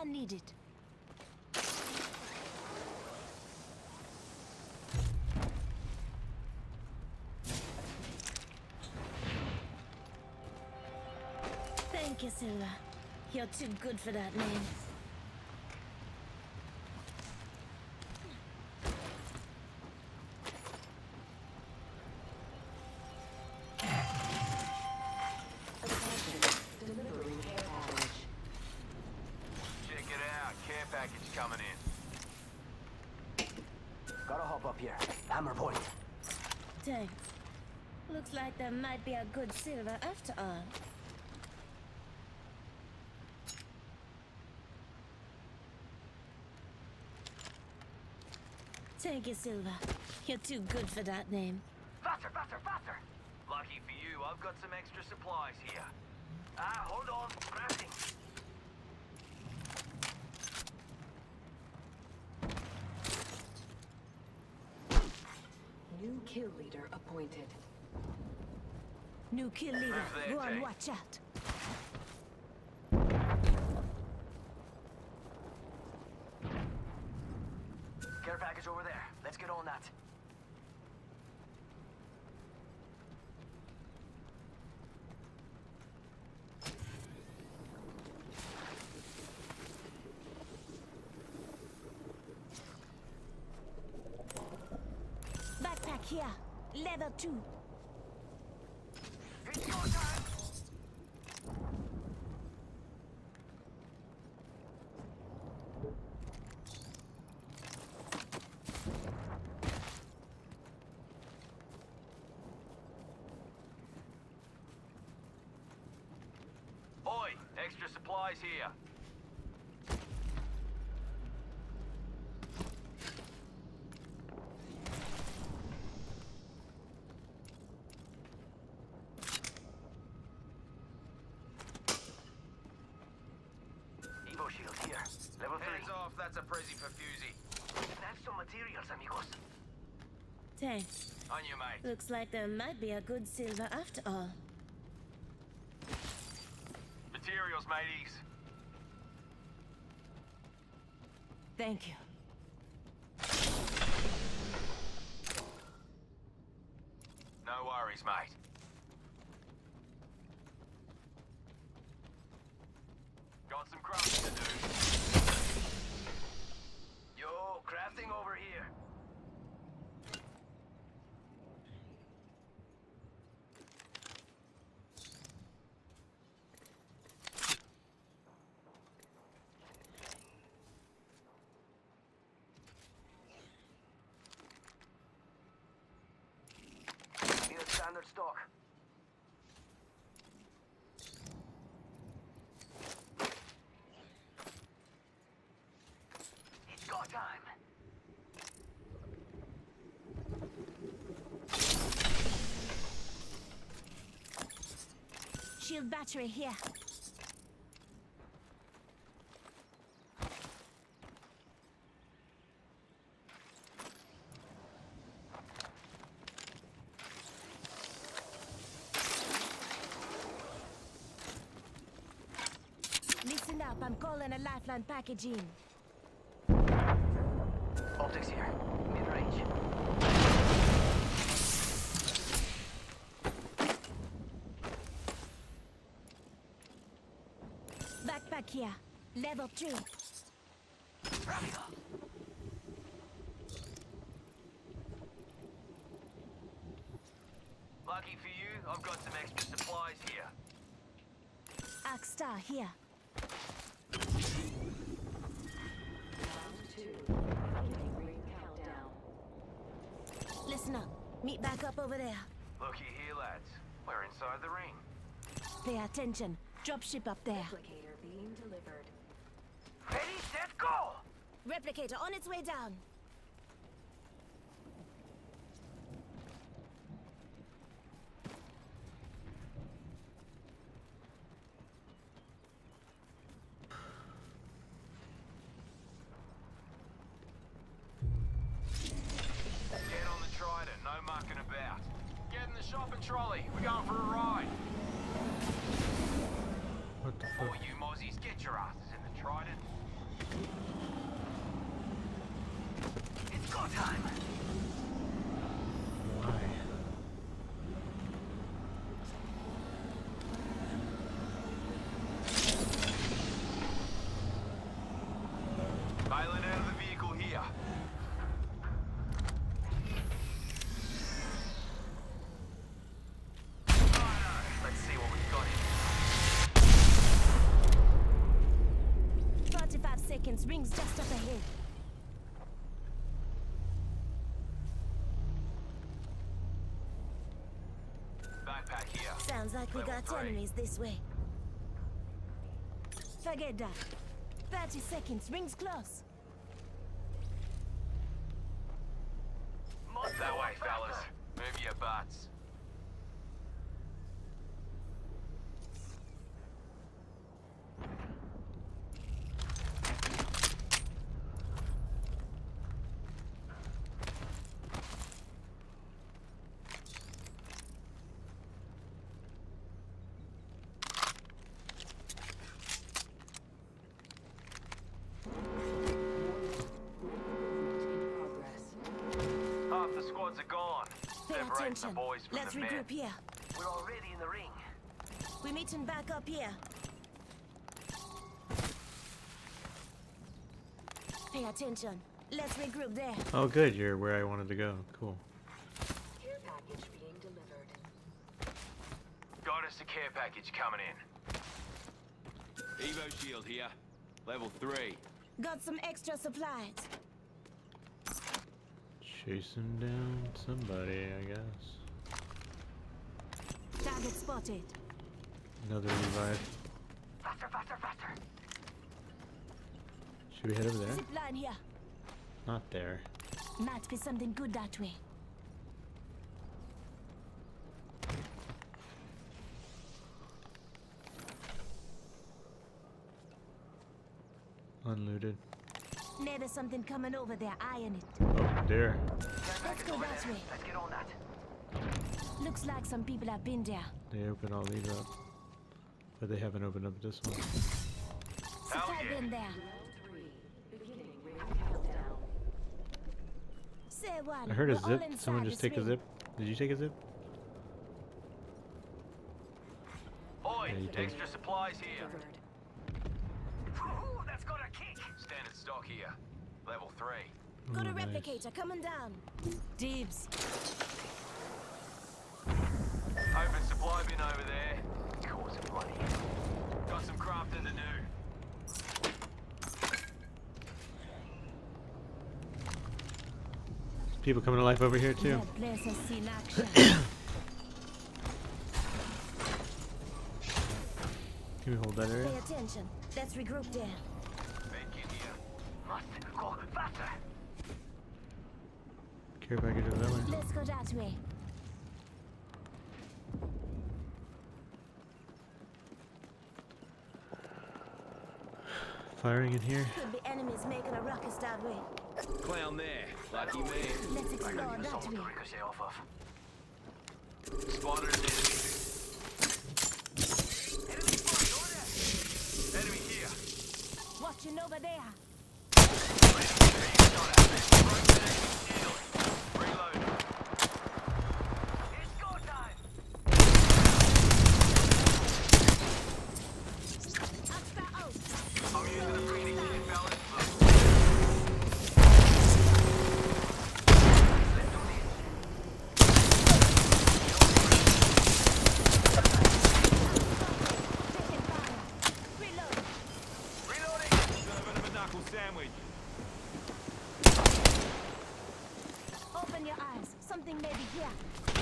None needed. Thank you, Silva. You're too good for that name. Delivering care package. Check it out. Care package coming in. Gotta hop up here. Hammer point. Thanks. Looks like there might be a good Silva after all. Thank you, Silva. You're too good for that name. Faster, faster, faster! Lucky for you, I've got some extra supplies here. Hold on. Crafting. New kill leader appointed. New kill leader. Move there, Go on, Jay. watch out. Care package over there. Let's get on that. Backpack here. Leather 2. It's your time! Oi! Extra supplies here. Evo shield here. Level 3. Hands off, that's a Prezi for Fusey. Snatch some materials, amigos. Thanks. On you, mate. Looks like there might be a good Silva after all. Materials, mateys. Thank you. No worries, mate. Got some crafting to do. Yo, crafting over here. Need a standard stock. It's go time. Shield battery here. Listen up, I'm calling a lifeline package in. Optics here. Mid-range. Backpack here. Level 3. Rápido. Lucky for you, I've got some extra supplies here. Akstar here. Round 2. Beginning ring countdown. Listen up. Meet back up over there. Looky here, lads. We're inside the ring. Pay attention. Dropship up there. Replicator being delivered. Ready, set, go! Replicator on its way down. Get on the Trident, no mucking about. Get in the shopping trolley, we're going for a ride. What the All fuck? you mozzies, get your asses in the Trident. It's go time. Why? Bailing out of the vehicle here. Let's see what we've got here. 45 seconds. Rings just up ahead. Backpack here. Sounds like we Level got 3. enemies this way. Forget that. 30 seconds. Rings close. That way, fellas. Move your butts. In progress. Half the squads are gone. Pay Separating the attention. boys from Let's the men. regroup here. We're already in the ring. We're meeting back up here. Pay attention. Let's regroup there. Oh, good. You're where I wanted to go. Cool. Care package being delivered. Got us a care package coming in. Evo shield here. Level 3. Got some extra supplies. Chasing down somebody, I guess. Target spotted. Another revive. Faster, faster, faster. Should we head over there? Zip line here. Not there. Might be something good that way. Unlooted. Maybe something coming over there, eyeing it. Oh, there. Let's go that way. Let's get on that. Looks like some people have been there. They open all these up. But they haven't opened up this one. Supply yeah. bin there. Round 3. Beginning ring countdown. Say one. I heard a We're all zip. inside Someone just this take a ring. zip. Did you take a zip? Oi, Yeah, you did. extra supplies here. Delivered. Ooh, that's got a kick. Standard stock here. Level 3. Got a Oh, nice. replicator coming down. Dibs. Open supply bin over there. Causing money. Got some crafting to do. People coming to life over here too. That place has seen action. Can we hold that area? Pay attention. Let's regroup there. Back in here. Must go faster. Care package over that way. Let's go that way. Firing in here. Could be enemies making a ruckus that way. Clown there. Lucky man. Let's explore that Someone way. to ricochet off of. Spotted an enemy. Enemy spotted over there. Enemy here. Watching over there. Reload. It's go time. Extra out. I'm using a breeding kit, fellas. Taking fire. Reload. Reloading. Serving him a knuckle sandwich. Open your eyes. Something may be here.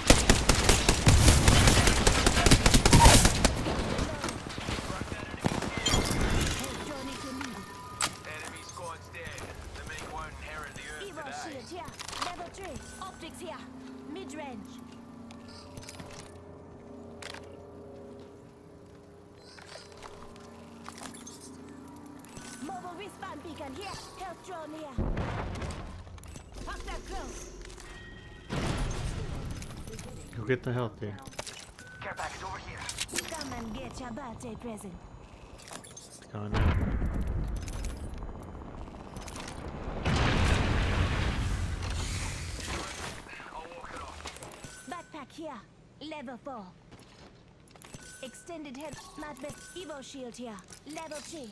Help Johnny to lead. Enemy squad's dead. The meek won't inherit the earth Evo today. shield here. Level 3. Optics here. Mid-range. Mobile respawn beacon here. Health drone here. Hostile close. Go get the health here. Care package over here. Come and get your birthday present. It's gone now. here. Level 4. Extended head. Madbeth Evo shield here. Level 3.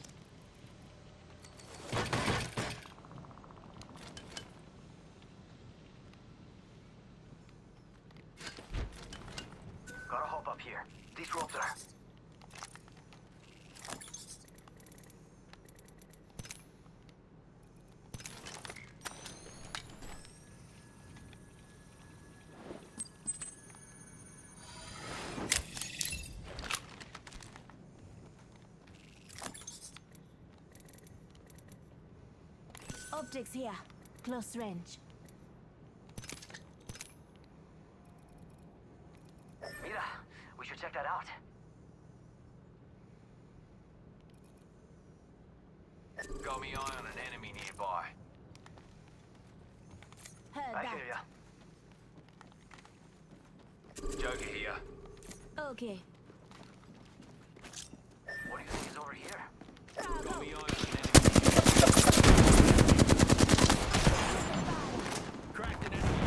Gotta hop up here. These ropes are... Optics here. Close range. Mira, we should check that out. Got me eye on an enemy nearby. Heard I that. hear ya. Joker here. Okay. What do you think is over here? Got me eye on an enemy. Cracked an enemy.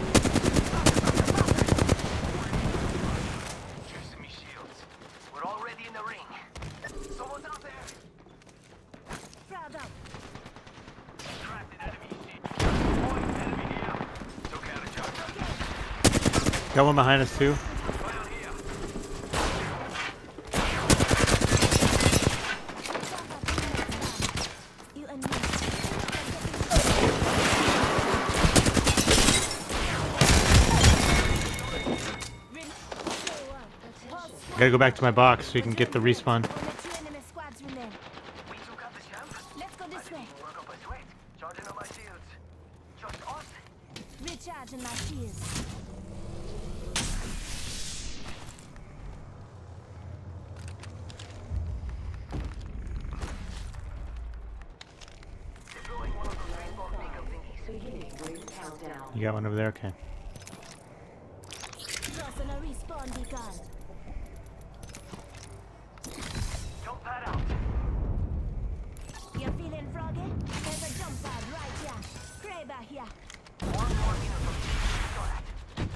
Juicing me shields. We're already in the ring. Someone's out there. Proud up. Cracked an enemy. Point, enemy here. Took out a Joker. Got one behind us too. Clown here. You and me. Gotta go back to my box so you can get the respawn. Only 2 enemy squads remain. We took out the champ. Let's go this way. Work up a sweat. Charging on my shields. Just us. Recharging my shields. Deploying one of those rainbow beacon thingies. Beginning ring countdown. You got one over there? Okay. Crossing a respawn beacon. Jump pad out. You feeling froggy? There's a jump pad right here. Kraber here. One more minute from you. Got that.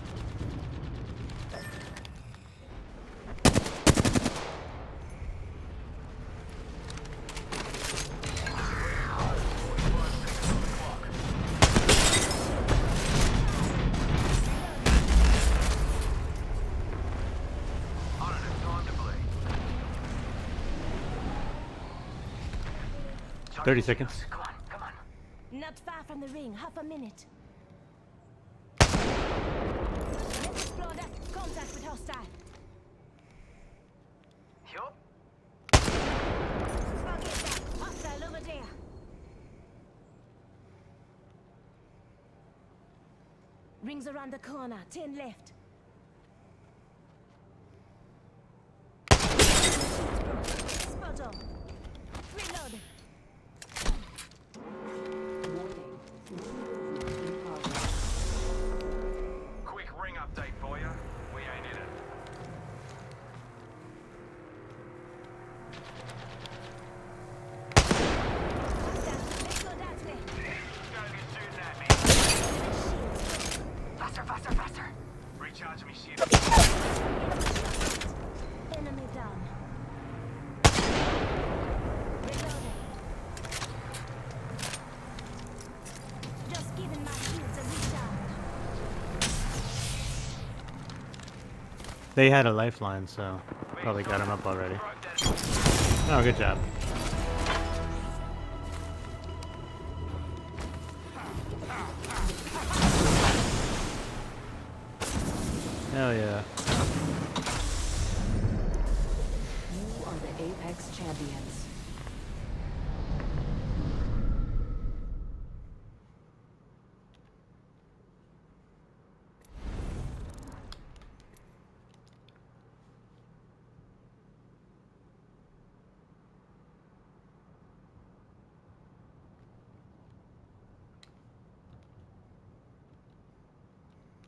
On it, time to bleed. 30 seconds. Come on, come on. Not far from the ring. Half a minute. Let's explore that. Contact with hostile. Yup. Forget that. Hostile over there. Rings around the corner. 10 left. Spot on. Reload. Warning. Movement in progress. Quick ring update for you. We ain't in it. Let's go that way. Gotta be shooting at me. Faster, faster, faster. Recharge me shield. Enemy down. Reloading. Just giving my shields a recharge. They had a lifeline, so probably got him up already. Broke that. Oh, good job. Hell yeah. You are the Apex champions.